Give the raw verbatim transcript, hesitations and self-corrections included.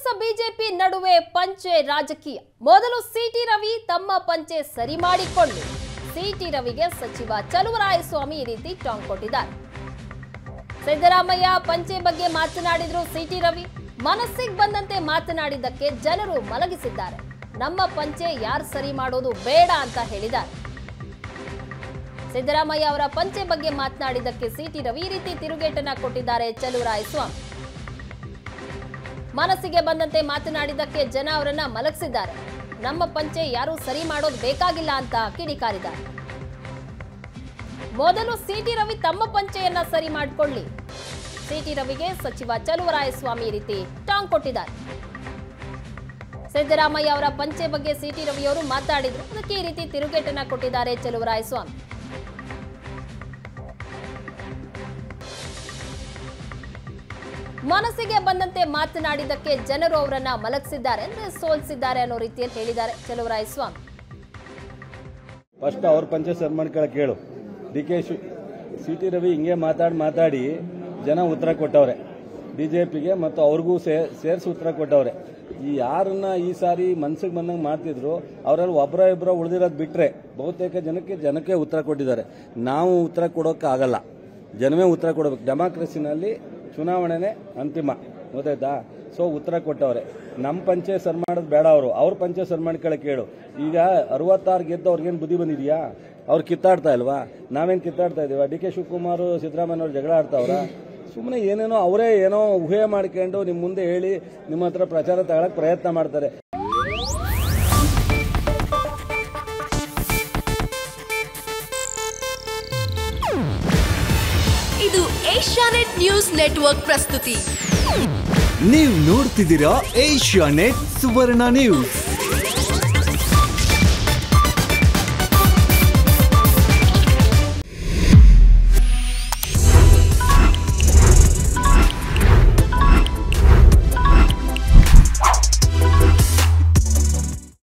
BJP ನಡುವೆ ಪಂಚೆ ರಾಜಕೀಯ. ಮೊದಲು ಸಿಟಿ ರವಿ ತಮ್ಮ ಪಂಚೆ ಸರಿ ಮಾಡಿಕೊಂಡು ಸಿಟಿ ರವಿಗೆ ಸಚಿವ ಚಲುವರಾಯಸ್ವಾಮಿ ಈ ರೀತಿ ಟಾಂಗ್ ಕೊಟ್ಟಿದ್ದಾರೆ. ಸಿದ್ದರಾಮಯ್ಯ ಪಂಚೆ ಬಗ್ಗೆ ಮಾತನಾಡಿದ್ರು ಸಿಟಿ ರವಿ. ಮನಸ್ಸಿಗೆ ಬಂದಂತೆ ಮಾತನಾಡಿದ್ದಕ್ಕೆ ಜನರು ಮಲಗಿಸಿದ್ದಾರೆ. ನಮ್ಮ ಪಂಚೆ ಯಾರು ಸರಿ ಮಾಡೋದು ಬೇಡ ಅಂತ ಹೇಳಿದ್ದಾರೆ. ಸಿದ್ದರಾಮಯ್ಯ ಅವರ ಪಂಚೆ ಬಗ್ಗೆ ಮಾತನಾಡಿದ್ದಕ್ಕೆ ಸಿಟಿ ರವಿ ಈ ರೀತಿ ತಿರುಗೇಟನ್ನ ಕೊಟ್ಟಿದ್ದಾರೆ ಚಲುವರಾಯಸ್ವಾಮಿ. ಮನಸ್ಸಿಗೆ ಬಂದಂತೆ ಮಾತನಾಡಿದ್ದಕ್ಕೆ ಜನ ಅವರನ್ನ ಮಲಗಿಸಿದ್ದಾರೆ. ನಮ್ಮ ಪಂಚೆ ಯಾರು ಸರಿ ಮಾಡೋದು ಬೇಕಾಗಿಲ್ಲ ಅಂತ ಕಿಡಿಕಾರಿದ್ದಾರೆ. ಮೊದಲು ಸಿಟಿ ರವಿ ತಮ್ಮ ಪಂಚೆಯನ್ನ ಸರಿ ಮಾಡಿಕೊಳ್ಳಿ. ಸಿಟಿ ರವಿಗೆ ಸಚಿವ ಚಲುವರಾಯಸ್ವಾಮಿ ಈ ರೀತಿ ಟಾಂಗ್ ಕೊಟ್ಟಿದ್ದಾರೆ. ಸಿದ್ದರಾಮಯ್ಯ ಅವರ ಪಂಚೆ ಬಗ್ಗೆ ಸಿಟಿ ರವಿಯವರು ಮಾತಾಡಿದ್ರು. ಅದಕ್ಕೆ ಈ ರೀತಿ ತಿರುಗೇಟನ್ನ ಕೊಟ್ಟಿದ್ದಾರೆ ಚಲುವರಾಯಸ್ವಾಮಿ. ಮನಸ್ಸಿಗೆ ಬಂದಂತೆ ಮಾತನಾಡಿದ್ದಕ್ಕೆ ಜನರು ಅವರನ್ನ ಮಲಗಿಸಿದ್ದಾರೆ ಅಂದ್ರೆ ಸೋಲಿಸಿದ್ದಾರೆ ಅನ್ನೋ ರೀತಿಯಲ್ಲಿ ಹೇಳಿದ್ದಾರೆ ಚಲುವರಾಯಸ್ವಾಮಿ. ಫಸ್ಟ್ ಅವ್ರ ಪಂಚೆ ಸರ್ ಮಾಡ್ಕೊಳ್ಳೋಕೆ ಕೇಳು. ಡಿ ಕೆ ಸಿಟಿ ರವಿ ಹಿಂಗೆ ಮಾತಾಡಿ ಮಾತಾಡಿ ಜನ ಉತ್ತರ ಕೊಟ್ಟವ್ರೆ. ಬಿಜೆಪಿಗೆ ಮತ್ತು ಅವ್ರಿಗೂ ಸೇರಿಸಿ ಉತ್ತರ ಕೊಟ್ಟವ್ರೆ. ಈ ಯಾರನ್ನ ಈ ಸಾರಿ ಮನ್ಸಿಗೆ ಬಂದಂಗೆ ಮಾಡ್ತಿದ್ರು ಅವರಲ್ಲಿ ಒಬ್ಬರ ಇಬ್ಬರ ಉಳಿದಿರೋದು ಬಿಟ್ರೆ ಬಹುತೇಕ ಜನಕ್ಕೆ ಜನಕ್ಕೆ ಉತ್ತರ ಕೊಟ್ಟಿದ್ದಾರೆ. ನಾವು ಉತ್ತರ ಕೊಡೋಕೆ ಆಗಲ್ಲ, ಜನವೇ ಉತ್ತರ ಕೊಡಬೇಕು. ಡೆಮಾಕ್ರಸಿನಲ್ಲಿ ಚುನಾವಣೆನೇ ಅಂತಿಮ, ಗೊತ್ತಾಯ್ತಾ? ಸೊ ಉತ್ತರ ಕೊಟ್ಟವ್ರೆ. ನಮ್ಮ ಪಂಚೆ ಸರ್ ಮಾಡೋದು ಬೇಡ, ಅವರು ಅವ್ರ ಪಂಚೆ ಸರ್ ಮಾಡ್ಕೊಳ್ಳೋಕೆ ಕೇಳು. ಈಗ ಅರವತ್ತಾರು ಗೆದ್ದು ಅವ್ರಿಗೇನು ಬುದ್ಧಿ ಬಂದಿದೆಯಾ? ಅವ್ರು ಕಿತ್ತಾಡ್ತಾ ಇಲ್ವಾ? ನಾವೇನು ಕಿತ್ತಾಡ್ತಾ ಇದೀವ? ಡಿ ಕೆ ಶಿವಕುಮಾರ್ ಸಿದ್ದರಾಮಯ್ಯವ್ರು ಜಗಳ ಆಡ್ತಾವ್ರ? ಸುಮ್ಮನೆ ಏನೇನೋ ಅವರೇ ಏನೋ ಊಹೆ ಮಾಡ್ಕೊಂಡು ನಿಮ್ಮ ಮುಂದೆ ಹೇಳಿ ನಿಮ್ಮ ಹತ್ರ ಪ್ರಚಾರ ತಗೊಳಕ್ ಪ್ರಯತ್ನ ಮಾಡ್ತಾರೆ. ಇದು ಏಷ್ಯಾನೆಟ್ ನ್ಯೂಸ್ ನೆಟ್ವರ್ಕ್ ಪ್ರಸ್ತುತಿ. ನೀವು ನೋಡ್ತಿದ್ದೀರಾ ಏಷ್ಯಾನೆಟ್ ಸುವರ್ಣ ನ್ಯೂಸ್.